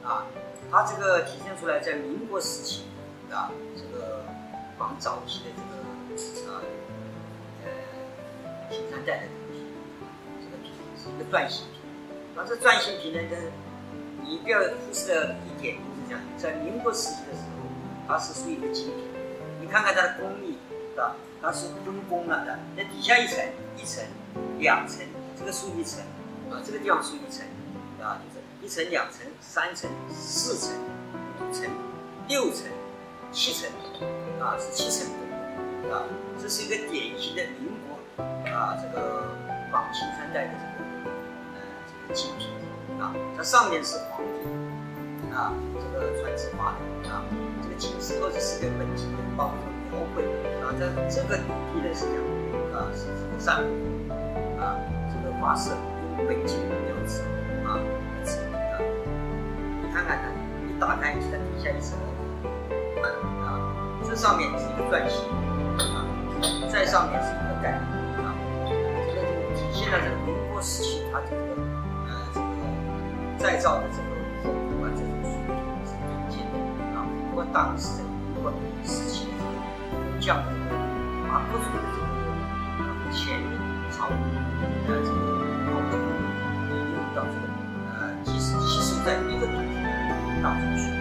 啊，它这个体现出来在民国时期啊，这个仿早期的这个青山带的东西，这个瓶是一个缎形瓶。那这缎形瓶呢，你不要忽视了一点，就是这样，在民国时期的时候，它是属于一个精品。你看看它的工艺，啊，它是分工了的，那底下一层、一层、两层，这个属于一层，啊，这个地方属于一层，啊，就是1层、2层、3层、4层、5层、6层、7层，啊，是7层的，啊，这是一个典型的民国啊这个仿青山带的这个精品，啊，它上面是黄皮，啊，这个传子画的，啊，这个青石头是个本体的包括描绘，啊，这个地呢是这样，啊，是这个上面，啊，这个画色用本体的标志，啊，来指明的，你看看它，一打开它底下一层，啊，这上面是一个缎形，啊，在上面是一个盖，啊，这个就体现了这个民国时期它这个再造的这个风格啊，这种水平是顶尖的啊。不过当时的民国时期的这个工匠的把各种的这个前朝这个包装应用到这个即使吸收在一个土地当中去。